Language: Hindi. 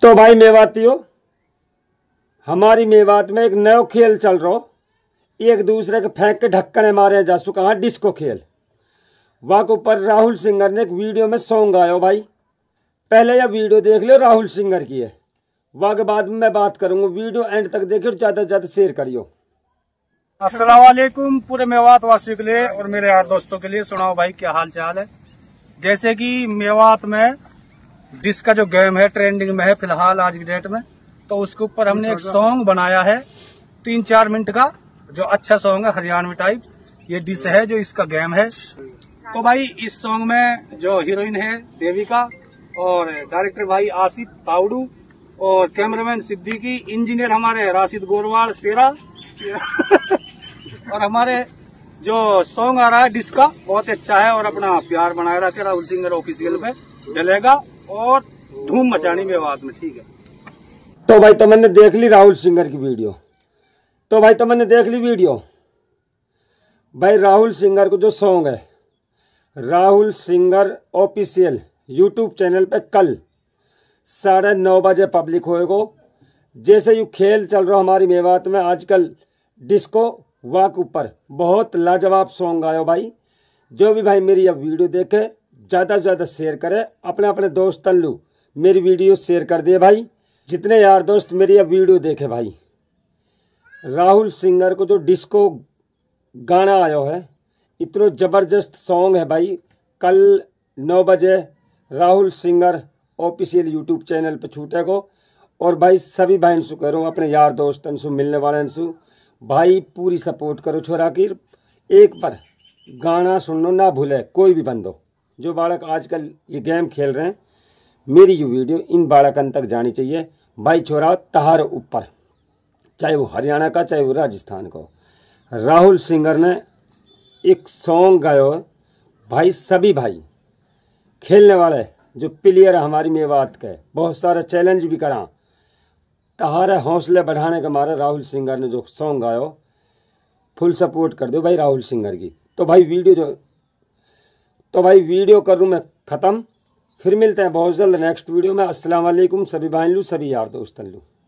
तो भाई मेवातियों, हमारी मेवात में एक नया खेल चल रहा, एक दूसरे के फेंक के ढक्कने मारे जा सु कहा डिस्को खेल। वहाँ के ऊपर राहुल सिंगर ने एक वीडियो में सॉन्ग गाया भाई। पहले यह वीडियो देख लो, राहुल सिंगर की है। वहाँ के बाद में मैं बात करूंगा, वीडियो एंड तक देखियो, ज्यादा से ज्यादा शेयर करियो। अस्सलाम वालेकुम पूरे मेवात वासियों के लिए और मेरे यार दोस्तों के लिए। सुनाओ भाई क्या हाल चाल है। जैसे कि मेवात में डिस्क का जो गेम है ट्रेंडिंग में है फिलहाल आज की डेट में, तो उसके ऊपर हमने एक सॉन्ग बनाया है 3-4 मिनट का, जो अच्छा सॉन्ग है हरियाणवी टाइप। ये डिश है जो इसका गेम है। तो भाई इस सॉन्ग में जो हीरोइन है देविका, और डायरेक्टर भाई आसिफ ताउडू, और कैमरामैन सिद्दीकी, इंजीनियर हमारे राशिद गोरवाल शेरा और हमारे जो सॉन्ग आ रहा है डिस्क का बहुत अच्छा है। और अपना प्यार बनाए रखे, राहुल सिंगर ऑफिशियल पे डलेगा और धूम मचानी मेवात में, ठीक है। तो भाई तो मैंने देख ली राहुल सिंगर की वीडियो। तो भाई तो मैंने देख ली वीडियो। भाई राहुल सिंगर को जो सॉन्ग है, Rahul singer official YouTube channel पे कल 9:30 बजे पब्लिक होएगा। जैसे यू खेल चल रहा हमारी मेवात में आजकल डिस्को, वाक ऊपर बहुत लाजवाब सॉन्ग आयो भाई। जो भी भाई मेरी यह वीडियो देखे ज़्यादा से ज़्यादा शेयर करे, अपने अपने दोस्त तल्लू मेरी वीडियो शेयर कर दिए भाई। जितने यार दोस्त मेरी यह वीडियो देखे भाई, राहुल सिंगर को जो डिस्को गाना आयो है, इतना ज़बरदस्त सॉन्ग है भाई। कल 9 बजे Rahul singer official YouTube channel पे छूटे को। और भाई सभी भाई सु करो, अपने यार दोस्तन सु मिलने वाले सु भाई पूरी सपोर्ट करो छोरा की। एक बार गाना सुनना ना भूले कोई भी बंदो। जो बालक आजकल ये गेम खेल रहे हैं, मेरी ये वीडियो इन बालकन तक जानी चाहिए भाई। छोरा तहार ऊपर, चाहे वो हरियाणा का चाहे वो राजस्थान का, राहुल सिंगर ने एक सॉन्ग गायो भाई। सभी भाई खेलने वाले जो प्लेयर है हमारी मेवात के, बहुत सारा चैलेंज भी करा, तहारे हौसले बढ़ाने के मारे राहुल सिंगर ने जो सॉन्ग गायो, फुल सपोर्ट कर दो भाई राहुल सिंगर की। तो भाई वीडियो करूँ मैं ख़त्म। फिर मिलते हैं बहुत जल्द नेक्स्ट वीडियो में। अस्सलाम वालेकुम सभी भाई लू, सभी यार दोस्तन लू।